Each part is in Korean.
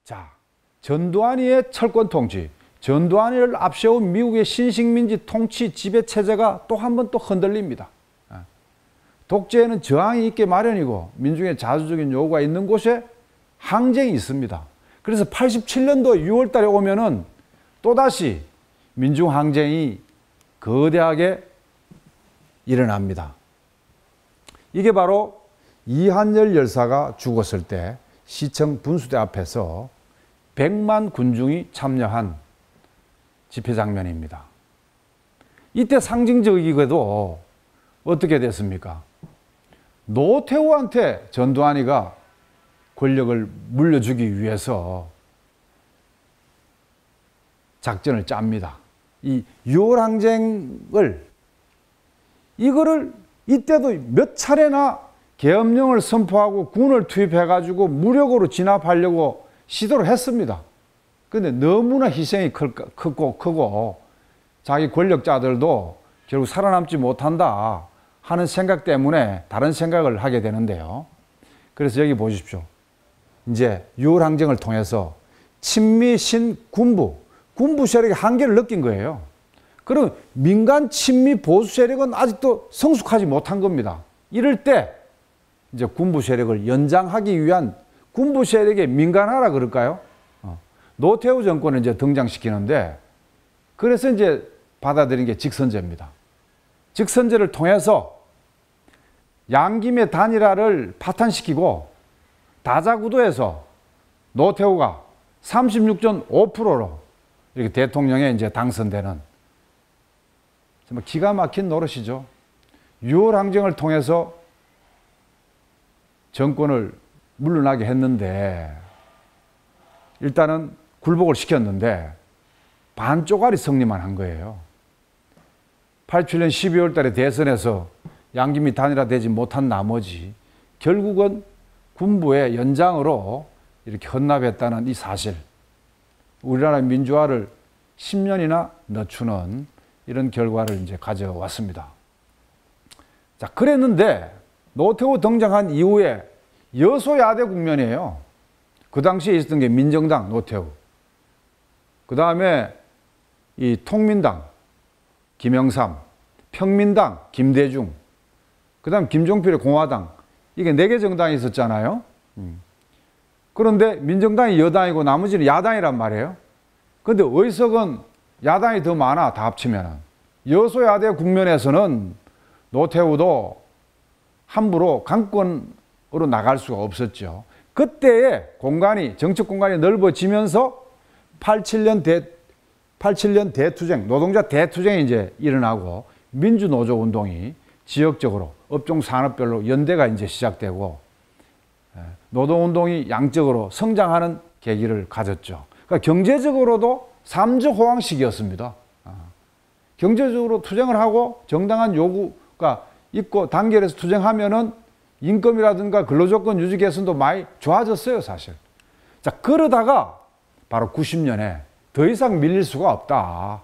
자, 전두환이의 철권 통치, 전두환이를 앞세운 미국의 신식민지 통치 지배 체제가 또 한 번 또 흔들립니다. 독재에는 저항이 있게 마련이고 민중의 자주적인 요구가 있는 곳에 항쟁이 있습니다. 그래서 87년도 6월 달에 오면은 또다시 민중 항쟁이 거대하게 일어납니다. 이게 바로 이한열 열사가 죽었을 때 시청 분수대 앞에서 100만 군중이 참여한 집회 장면입니다. 이때 상징적이게도 어떻게 됐습니까? 노태우한테 전두환이가 권력을 물려주기 위해서 작전을 짭니다. 이 6월 항쟁을 이거를 이때도 몇 차례나 계엄령을 선포하고 군을 투입해가지고 무력으로 진압하려고 시도를 했습니다. 그런데 너무나 희생이 크고 자기 권력자들도 결국 살아남지 못한다 하는 생각 때문에 다른 생각을 하게 되는데요. 그래서 여기 보십시오. 이제 6월 항쟁을 통해서 친미 신군부 세력의 한계를 느낀 거예요. 그럼 민간 친미 보수 세력은 아직도 성숙하지 못한 겁니다. 이럴 때 이제 군부 세력을 연장하기 위한 군부 세력에 민간화라 그럴까요? 노태우 정권을 이제 등장시키는데 그래서 이제 받아들인 게 직선제입니다. 직선제를 통해서 양김의 단일화를 파탄시키고 다자구도에서 노태우가 36.5%로 이렇게 대통령에 이제 당선되는 정말 기가 막힌 노릇이죠. 6월 항쟁을 통해서 정권을 물러나게 했는데 일단은 굴복을 시켰는데 반쪽알이 승리만 한 거예요. 87년 12월 달에 대선에서 양김이 단일화되지 못한 나머지 결국은 군부의 연장으로 이렇게 헌납했다는 이 사실, 우리나라 민주화를 10년이나 늦추는 이런 결과를 이제 가져왔습니다. 자, 그랬는데 노태우 등장한 이후에 여소야대 국면이에요. 그 당시에 있었던 게 민정당 노태우, 그 다음에 이 통민당 김영삼, 평민당 김대중, 그 다음 김종필의 공화당, 이게 4개 정당이 있었잖아요. 그런데 민정당이 여당이고 나머지는 야당이란 말이에요. 그런데 의석은 야당이 더 많아, 다 합치면은. 여소야대 국면에서는 노태우도 함부로 강권으로 나갈 수가 없었죠. 그때의 공간이, 정책 공간이 넓어지면서 87년 대투쟁, 노동자 대투쟁이 이제 일어나고 민주노조 운동이 지역적으로 업종 산업별로 연대가 이제 시작되고 노동운동이 양적으로 성장하는 계기를 가졌죠. 그러니까 경제적으로도 삼적호황 시기였습니다. 경제적으로 투쟁을 하고 정당한 요구가 있고 단결해서 투쟁하면은 인건비라든가 근로조건 유지 개선도 많이 좋아졌어요, 사실. 자, 그러다가 바로 90년에 더 이상 밀릴 수가 없다.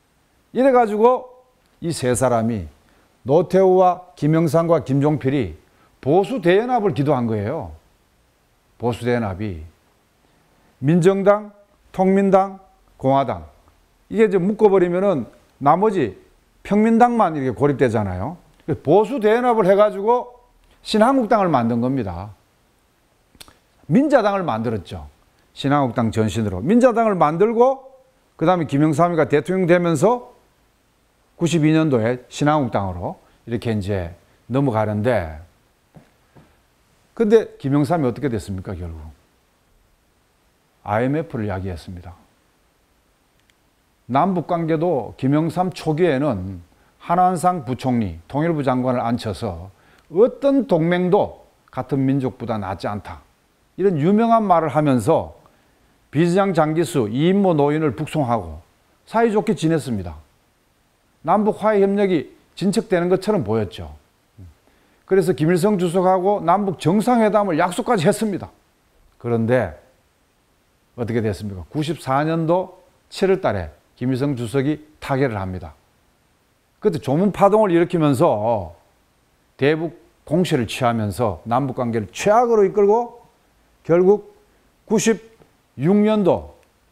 이래가지고 이 세 사람이 노태우와 김영삼과 김종필이 보수대연합을 기도한 거예요. 보수대연합이. 민정당, 통민당, 공화당. 이게 이제 묶어버리면은 나머지 평민당만 이렇게 고립되잖아요. 보수대연합을 해가지고 신한국당을 만든 겁니다. 민자당을 만들었죠. 신한국당 전신으로. 민자당을 만들고, 그 다음에 김영삼이가 대통령 되면서 92년도에 신한국당으로 이렇게 이제 넘어가는데, 근데 김영삼이 어떻게 됐습니까, 결국? IMF를 야기했습니다. 남북관계도 김영삼 초기에는 한환상 부총리, 통일부 장관을 앉혀서 어떤 동맹도 같은 민족보다 낫지 않다. 이런 유명한 말을 하면서 비서장 장기수, 이인모 노인을 북송하고 사이좋게 지냈습니다. 남북 화해 협력이 진척되는 것처럼 보였죠. 그래서 김일성 주석하고 남북 정상회담을 약속까지 했습니다. 그런데 어떻게 됐습니까? 94년도 7월 달에 김일성 주석이 타계를 합니다. 그때 조문 파동을 일으키면서 대북 공세를 취하면서 남북관계를 최악으로 이끌고 결국 96 6년도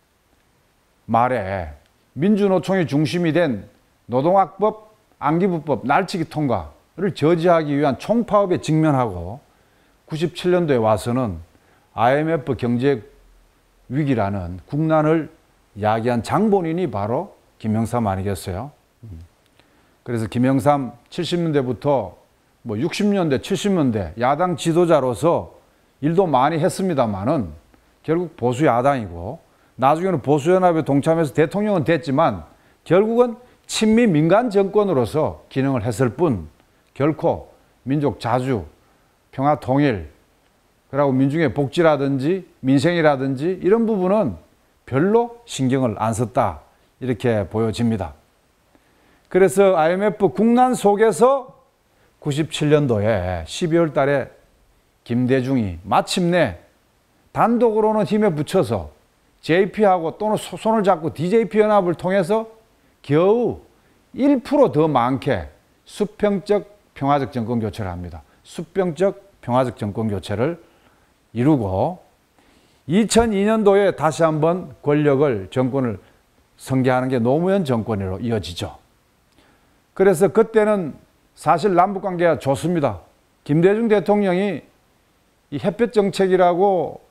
말에 민주노총이 중심이 된 노동학법, 안기부법 날치기 통과를 저지하기 위한 총파업에 직면하고 97년도에 와서는 IMF 경제 위기라는 국난을 야기한 장본인이 바로 김영삼 아니겠어요? 그래서 김영삼 70년대부터 뭐 60년대, 70년대 야당 지도자로서 일도 많이 했습니다만은 결국 보수 야당이고 나중에는 보수연합에 동참해서 대통령은 됐지만 결국은 친미 민간 정권으로서 기능을 했을 뿐 결코 민족 자주, 평화 통일, 그리고 민중의 복지라든지 민생이라든지 이런 부분은 별로 신경을 안 썼다 이렇게 보여집니다. 그래서 IMF 국난 속에서 97년도에 12월 달에 김대중이 마침내 단독으로는 힘에 붙여서 JP하고 또는 손을 잡고 DJP 연합을 통해서 겨우 1% 더 많게 수평적 평화적 정권 교체를 합니다. 수평적 평화적 정권 교체를 이루고 2002년도에 다시 한번 정권을 승계하는 게 노무현 정권으로 이어지죠. 그래서 그때는 사실 남북관계가 좋습니다. 김대중 대통령이 이 햇볕 정책이라고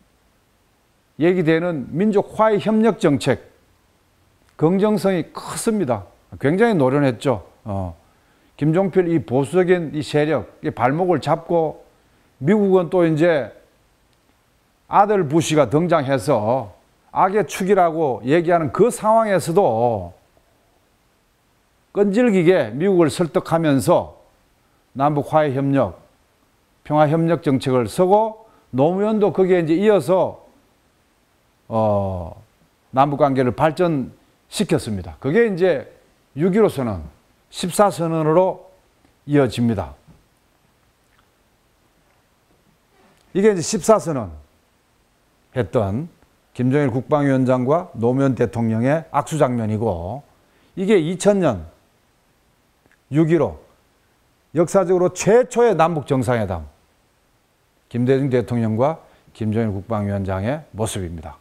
얘기되는 민족 화해 협력 정책 긍정성이 컸습니다. 굉장히 노련했죠. 김종필 이 보수적인 이 세력 이 발목을 잡고 미국은 또 이제 아들 부시가 등장해서 악의 축이라고 얘기하는 그 상황에서도 끈질기게 미국을 설득하면서 남북 화해 협력, 평화 협력 정책을 서고 노무현도 거기에 이제 이어서 남북 관계를 발전시켰습니다. 그게 이제 6.15 선언, 14선언으로 이어집니다. 이게 이제 14선언 했던 김정일 국방위원장과 노무현 대통령의 악수 장면이고 이게 2000년 6.15 역사적으로 최초의 남북 정상회담 김대중 대통령과 김정일 국방위원장의 모습입니다.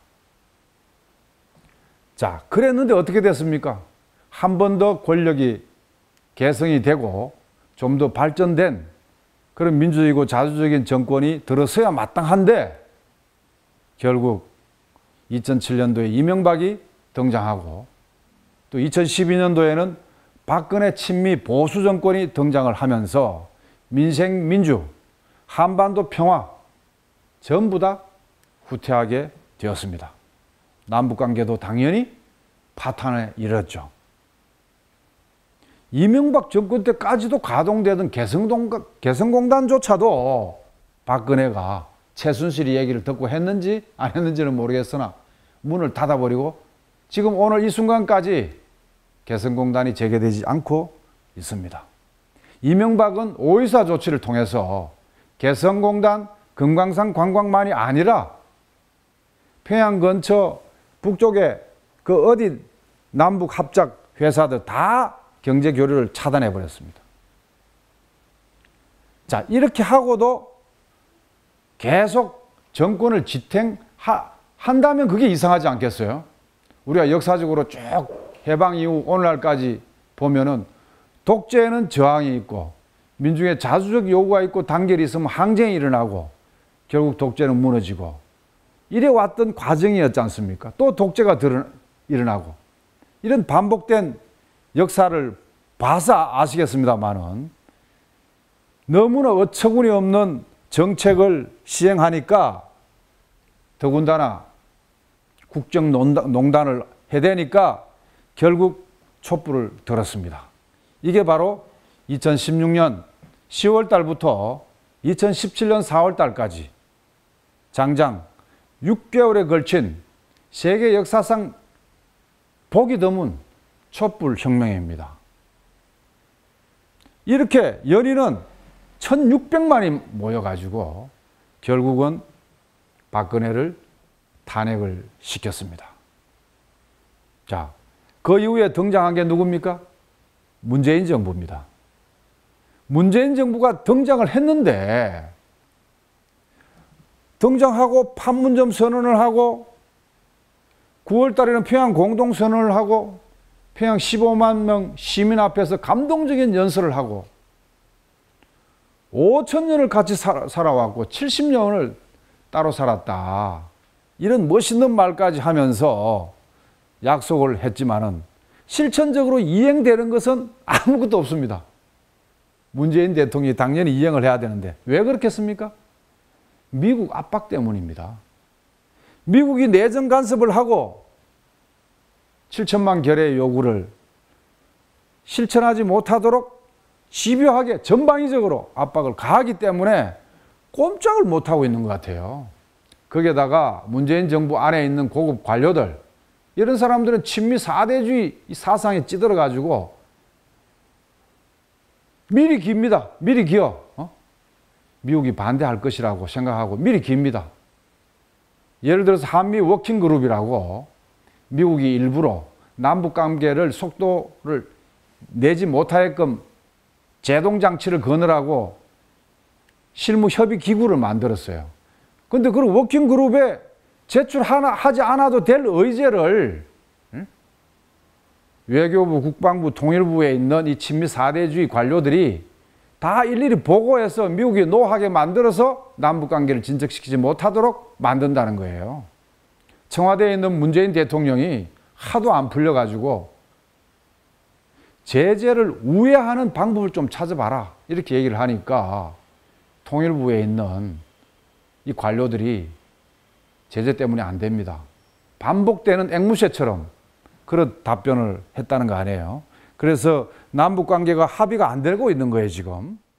자, 그랬는데 어떻게 됐습니까? 한 번 더 권력이 개성이 되고 좀 더 발전된 그런 민주적이고 자주적인 정권이 들어서야 마땅한데 결국 2007년도에 이명박이 등장하고 또 2012년도에는 박근혜 친미 보수 정권이 등장을 하면서 민생, 민주, 한반도 평화 전부 다 후퇴하게 되었습니다. 남북관계도 당연히 파탄에 이르렀죠. 이명박 정권 때까지도 가동되던 개성공단조차도 박근혜가 최순실이 얘기를 듣고 했는지 안 했는지는 모르겠으나 문을 닫아버리고 지금 오늘 이 순간까지 개성공단이 재개되지 않고 있습니다. 이명박은 5.24 조치를 통해서 개성공단, 금강산 관광만이 아니라 평양 근처 북쪽에 그 어디 남북 합작 회사들 다 경제 교류를 차단해 버렸습니다. 자, 이렇게 하고도 계속 정권을 지탱한다면 그게 이상하지 않겠어요? 우리가 역사적으로 쭉 해방 이후 오늘날까지 보면은 독재에는 저항이 있고 민중의 자주적 요구가 있고 단결이 있으면 항쟁이 일어나고 결국 독재는 무너지고 이래 왔던 과정이었지 않습니까? 또 독재가 일어나고 이런 반복된 역사를 봐서 아시겠습니다만은 너무나 어처구니 없는 정책을 시행하니까 더군다나 국정농단을 해대니까 결국 촛불을 들었습니다. 이게 바로 2016년 10월 달부터 2017년 4월 달까지 장장 6개월에 걸친 세계 역사상 보기 드문 촛불 혁명입니다. 이렇게 연인은 1600만이 모여가지고 결국은 박근혜를 탄핵을 시켰습니다. 자, 그 이후에 등장한 게 누굽니까? 문재인 정부입니다. 문재인 정부가 등장을 했는데 등장하고 판문점 선언을 하고 9월 달에는 평양 공동선언을 하고 평양 15만 명 시민 앞에서 감동적인 연설을 하고 5천 년을 같이 살아왔고 70년을 따로 살았다. 이런 멋있는 말까지 하면서 약속을 했지만은 실천적으로 이행되는 것은 아무것도 없습니다. 문재인 대통령이 당연히 이행을 해야 되는데 왜 그렇겠습니까? 미국 압박 때문입니다. 미국이 내정 간섭을 하고 7천만 결의 요구를 실천하지 못하도록 집요하게 전방위적으로 압박을 가하기 때문에 꼼짝을 못하고 있는 것 같아요. 거기에다가 문재인 정부 안에 있는 고급 관료들, 이런 사람들은 친미 4대주의 사상에 찌들어가지고 미리 깁니다. 미리 기어. 미국이 반대할 것이라고 생각하고 미리 깁니다. 예를 들어서 한미 워킹그룹이라고 미국이 일부러 남북관계를 속도를 내지 못하게끔 제동장치를 거느라고 실무협의기구를 만들었어요. 근데 그 워킹그룹에 제출하지 않아도 될 의제를 외교부, 국방부, 통일부에 있는 이 친미 4대주의 관료들이 다 일일이 보고해서 미국이 노하게 만들어서 남북관계를 진척시키지 못하도록 만든다는 거예요. 청와대에 있는 문재인 대통령이 하도 안 풀려가지고 제재를 우회하는 방법을 좀 찾아봐라 이렇게 얘기를 하니까 통일부에 있는 이 관료들이 제재 때문에 안 됩니다. 반복되는 앵무새처럼 그런 답변을 했다는 거 아니에요. 그래서 남북관계가 합의가 안 되고 있는 거예요, 지금.